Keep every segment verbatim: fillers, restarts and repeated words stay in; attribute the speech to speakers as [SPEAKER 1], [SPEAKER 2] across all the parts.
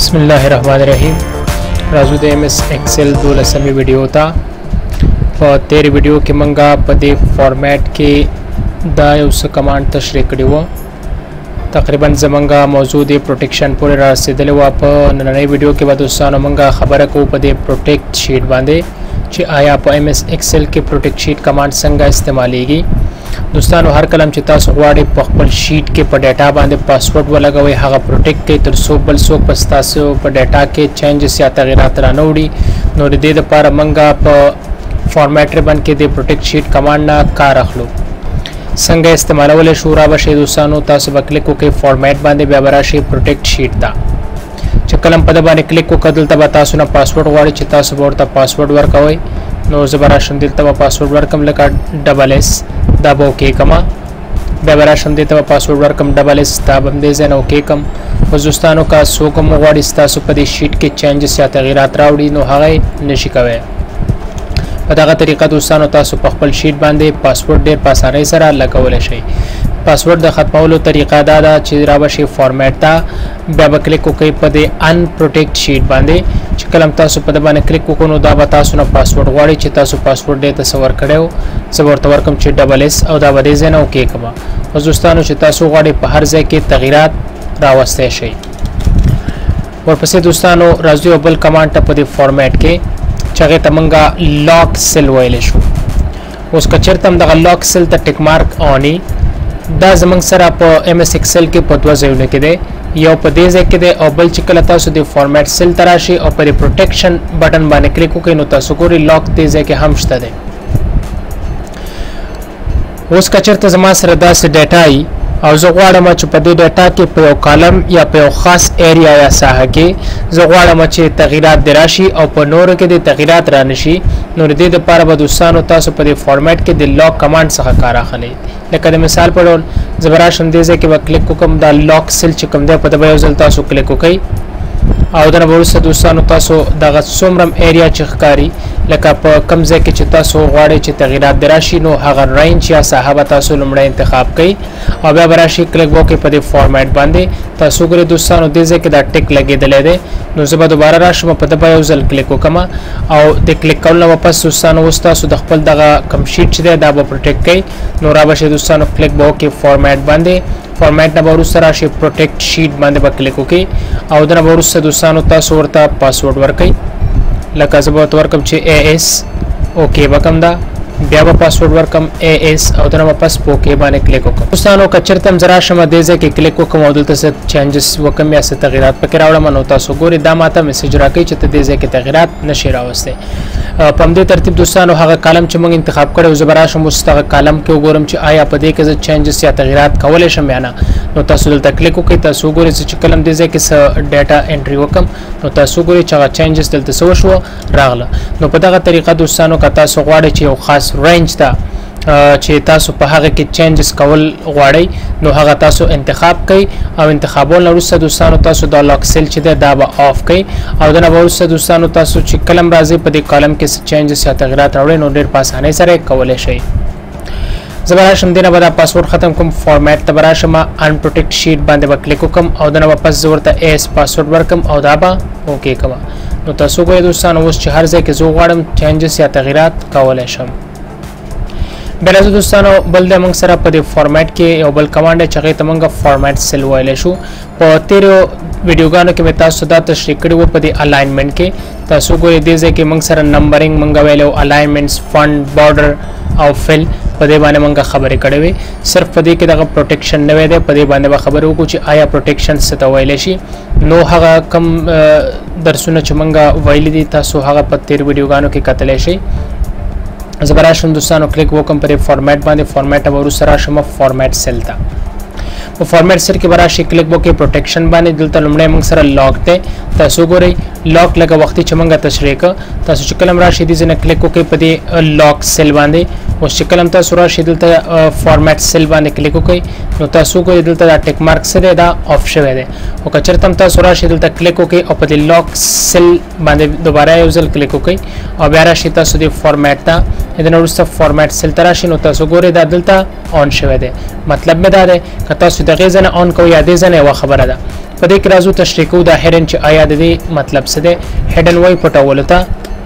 [SPEAKER 1] बिस्मिल्लाहिर्रहमानिर्रहीम राजू दे एम एस एक्सेल दौलसमी वीडियो था और तेरी वीडियो के मंगा पदे फॉर्मेट के दा उस कमांड तशरीह करी हुआ तकरीबन जमंगा मौजूद प्रोटेक्शन पूरे रसीदले हुआ पर नई वीडियो के बाद उस मंगा खबर को पदे प्रोटेक्ट शीट बांधे ची आया पर एम एस एक्सेल के प्रोटेक्ट शीट कमांड संगा इस्तेमालेगी दोस्तों हर कलम चिता सुगवाड़े पखपल शीट के पर डाटा बांधे पासवर्ड वाला गए हाँ प्रोटेक्ट के तरसो बल सो पस्ता से पर डाटा के चेंजेस या तगीरात रानोड़ी नोर दे द पार मंगा पर फॉर्मेटर बन के दे प्रोटेक्ट शीट कमांड ना का रख लो संग इस्तेमाल वाले शूरा बशे दोस्तों तासब क्लिक को के फॉर्मेट बांधे बेबराशी प्रोटेक्ट शीट था कलम पद बाने क्लिक को कदल तब तासुना पासवर्ड वाड़ी चिता सुबोरता पासवर्ड वर्क होई नो जबराशन दिल तब पासवर्ड वर्कम लका डबल एस दब ओके कमा बेबराशन दिल तब पासवर्ड वर्कम डबल एस दब दे जन ओके कम दोस्तों का सोकम वाड़ी तासु पदे शीट के चेंजेस या तगीरात रावड़ी नो हागे नशिकवे पदागा तरीका दोस्तों तासु पखपल शीट बांधे पासवर्ड देर पासाने सरा लगावले शई पासवर्ड द खत्मावलो तरीका दादा चिराबशी फॉर्मेट था बेब क्लिक को कई पदे अनप्रोटेक्ट शीट बांधे कलम तासु पद बाने क्लिक को कोनो दा बतासुना पासवर्ड वाड़ी चितासु पासवर्ड दे तसवर करेओ सबर तवरकम ची डबल एस और दा बदे जेना ओके कमा और दोस्तों चितासु वाड़ी हर जगह के तगीरात रावस्ते शई और पसे दोस्तों राजू अबल कमांड टपदे फॉर्मेट के चगे तमंगा लॉक सेल वाले शो उसका चरतम द लॉक सेल त टिक मार्क ऑनी दा जमंग सर आप एम एस एक्सेल के पदवा जेवने के दे या उपदेश है के दे और बल चिकलता सुदे फॉर्मेट सेल तराशी और पर प्रोटेक्शन बटन बाने क्लिक को के नोता सुकोरी लॉक तेज है के हमशता दे उसका चरत जमा सर दा से डाटा आई और जगवाड़ा मच पदे डाटा के पे कॉलम या पे खास एरिया या साह के जगवाड़ा मच तगीरात दराशी और पर नोर के दे तगीरात रानशी नोर दे दे पार बदुस्तान तासु पदे फॉर्मेट के दे लॉक कमांड सह कारा खले लेकिन मिसाल पड़ोल जबराश अंदेजे के क्लिक को कम दा लॉक सेल चिकम दे पद बयोजल तासु क्लिक को कई आउदन बहुत से दोस्तों तासु दागत सोमरम एरिया चिखकारी लका प कमजे के चितासु गाड़े च तगीरात दराशी नो हगर रेंज या साहब तासु लमड़ा इंतखाब कई और बेबराशी क्लिक वो के पदे फॉर्मेट बांधे तासु करे दोस्तों देजे के दा टिक लगे दले दे नो जब दोबारा राश में पद बयोजल क्लिक को कमा और दे क्लिक करना वापस दोस्तों उस्ता सु दखपल दगा कम शीट दे दा प्रोटेक्ट कई नो राबशे दोस्तों क्लिक वो के फॉर्मेट बांधे फॉर्मेट नंबर उस राशि प्रोटेक्ट शीट बांधे पर क्लिक होके और नंबर उस दोस्तों तासु वर्ता पासवर्ड वर्कई लका जबत वर्कम चे ए एस ओके बकम दा ब्याबा पासवर्ड वर्कम ए एस और तना वापस पोके बाने क्लिक होकर दोस्तों का चरतम जरा शमा देजे के क्लिक को कम औदल तसे चेंजेस वकम या से तगीरात पकरावड़ा मन होता सो गोरी दामाता मैसेज राकई चत देजे के तगीरात नशीरा वस्ते पमदे तरतीब दोस्तों हागा कॉलम चमंग इंतखाब करे जबरा शमुस्ता कॉलम के गोरम च आया पदे के चेंजेस या तगीरात कवले शम्याना नो तासुल तकलिक को के तासु गोरी से कलम देजे के डाटा एंट्री वकम नो तासु गोरी चगा चेंजेस दल तसो शो रागला नो पदागा तरीका दोस्तों का तासु गाड़े च खास रेंज था चे तासु पहागे के चेंजेस कवल गाड़ी नो हागा तासु इंतखाब कई और इंतखाबों लरुस्सा दोस्तों तासु दा लॉक सेल चे दाबा ऑफ कई और दना बहुस्सा दोस्तों तासु ची कलम राजी पदे कॉलम के चेंजेस या तगीरात रावड़े नो डेर पास आने सरे कवले शई जबराशम देना बदा पासवर्ड खत्म कम फॉर्मेट तबराशमा अनप्रोटेक्ट शीट बांधे बा क्लिक कम और दना वापस जरूरत एस पासवर्ड वर्कम और दाबा ओके कमा नो तासु को दोस्तों उस हर जे के जो गाड़म चेंजेस या तगीरात कवले शम बेला दोस्तों बल दे मंग सरा पदे फॉर्मेट के बल कमांड चगे तमंगा फॉर्मेट सेल वाले शू प तेरे वीडियो गानो के मेता सदा तशरीह कड़ी वो पदे अलाइनमेंट के तासु को देजे के मंग सरा नंबरिंग मंगा वेले अलाइनमेंट्स फंड बॉर्डर और फिल पदे बाने मंगा खबरें कड़े हुए सिर्फ पदे के दगा प्रोटेक्शन नवे दे पदे बाने बा खबर कुछ आया प्रोटेक्शन से तवैलेशी नो हगा कम दरसुन चमंगा वैली दी तासु हगा पत्तेर वीडियो गानो के कतलेशी जबराशम दोस्तों क्लिक वो कम पर फॉर्मेट बांधे फॉर्मेट और उस राशम फॉर्मेट सेल था वो फॉर्मेट सेल के बराशी क्लिक वो के प्रोटेक्शन बाने दिलता लुमड़े मंग सरा लॉक थे तासु गोरे लॉक लगा वक्ती चमंगा तशरीह का तासु चिकलम राशि दी जने क्लिक को के पदे लॉक सेल बांधे उस चिकलम तासु राशि दिलता फॉर्मेट सेल बांधे क्लिक को कई नो तासु को दिलता टिक मार्क से दे दा ऑप्शन है दे वो कचरतम तासु राशि दिलता क्लिक को के और पदे लॉक सेल बांधे दोबारा यूजल क्लिक को कई और ब्यारा शिता सुदे फॉर्मेट था इधर उस फॉर्मेट सेल तराशी नो तासु गोरे दा दिलता ऑन शवे दे मतलब में दा दे कता सुदे जने ऑन को यादे जने वा खबर दा په دې کې راځو تشریح کوو دا هیډن چې آیا د دې مطلب څه دی. هیډن وای پټولو ته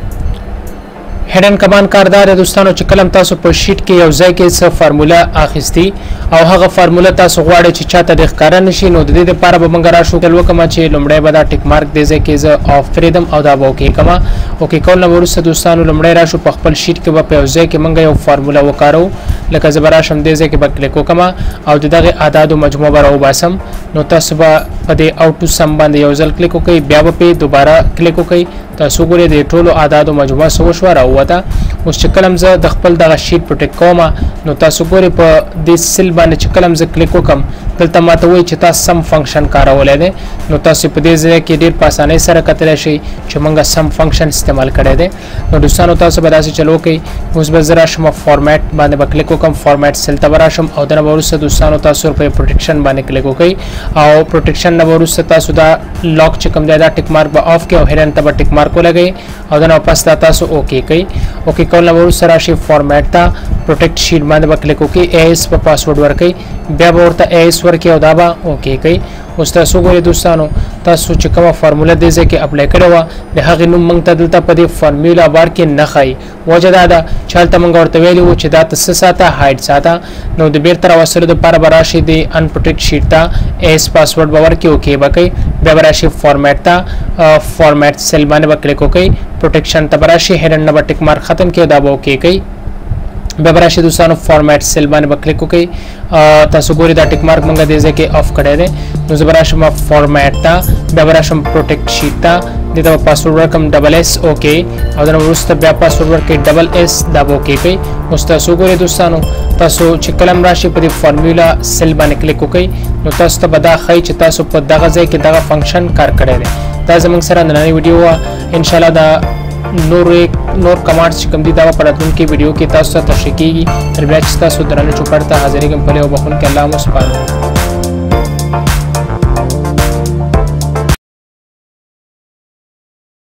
[SPEAKER 1] هیډن کمان کاردار دوستانو چې کلم تاسو په شیټ کې یو ځای کې څه فارموله اخیستی او هغه فارموله تاسو غواړئ چې چاته د ښکارا نشي نو د دې لپاره به موږ راشو کله کوم چې لومړی به دا ټیک مارک دی ځکه زه اف فریدم او دا به اوکې کما اوکې کول نو ورسته دوستانو لومړی راشو په خپل شیټ کې به په یو ځای کې موږ یو فارموله وکارو لکه زبراشم دی ځکه به کلیک وکما او دغه اعداد او مجموعه به راوباسم نو تاسو به په دې اوټ ټو سم باندې یو ځل کلیک وکړئ بیا به په دوباره کلیک وکړئ تاسو ګورئ د ټولو اعداد او مجموعه سو شو راوته. اوس چې کلم زه د خپل دغه شیټ په ټیک کوم نو تاسو ګورئ په دې سیل باندې چې کلم زه کلیک وکم دلته ماته وایي چې تاسو سم فنکشن کارولای دی نو تاسو په دې ځای کې ډیر په اسانۍ سره کتلی شئ چې موږ سم فنکشن استعمال کړی دی. نو دوستانو تاسو به داسې چلو کوئ. اوس به زه راشم فارمیټ باندې به کلیک وکم فارمیټ سیل ته به راشم او دنه به وروسته دوستانو تاسو په پروټیکشن باندې کلیک وکئ او پروټیکشن نه وروسته تاسو دا لاک چې کوم دی دا ټیک مارک به آف کړئ او هیډن ته به ټیک مارک ولګئ او دنه واپس تاسو اوکې کئ. اوکې کول نه وروسته راشئ فارمیټ ته پروټیکټ شیټ باندې به کلیک وکئ ایس په پاسورډ ورکئ بیا به ورته ایس ورکئ او دا به اوکې کئ. اوس تاسو ګورئ دوستانو تاسو چې کومه فارموله دی ځکه اپلای کړې وه د هغې نوم موږ ته دلته په دې فارمولا بار کې نه ښایي وجه دا ده چې هلته موږ ورته ویلي وو چې دا ته څه ساته هایډ ساته نو د بیرته راوستلو دپاره به راشئ د انپروټیکټ شیټ ته ایس پاسورډ به ورکړئ اوکې به کوئ بیا به راشئ فارمیټ ته فارمیټ سیل باندې به کلیک وکئ پروټیکشن ته به راشئ هیډن نه به ټیک مارک ختم کړئ دا به اوکې کوئ بیا به راشئ دوستانو فارمیټ سیل باندې به کلیک وکئ تاسو ګورئ دا ټیک مارک موږ دې ځای کې آف کړی دی نو زه به راشم فارمیټ ته بیا به راشم پروټیکټ شیټ ته دې ته به پاسورډ ورکړم ډبل ایس اوکې او دنه وروسته بیا پاسورډ ورکړئ ډبل ایس دا به اوکې کوئ. اوس تاسو ګورئ دوستانو تاسو چې کلم راشي په دې فارمولا سیل باندې کلیک وکئ نو تاسو ته به دا ښایي چې تاسو په دغه ځای کې دغه فنکشن کار کړی دی. دا زموږ سره نننۍ ویډیو وه انشاءالله دا نور نور کمانډز چې کوم دي دا په راتلونکي ویډیو کې تاسو ته تشریح کیږي. تر بیا چې تاسو درنه چوپړ ته حاضرېږم پلې او بخون کې الله مو سپارم.